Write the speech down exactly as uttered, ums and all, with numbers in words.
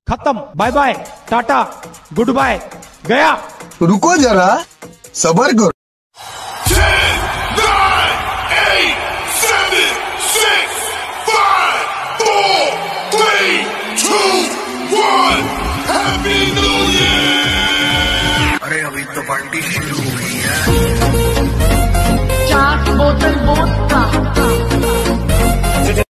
खत्म, bye bye, tata, goodbye, गया। रुको जरा, सबर करो। अरे अभी तो पार्टी शुरू हुई है। चार बोतल वोडका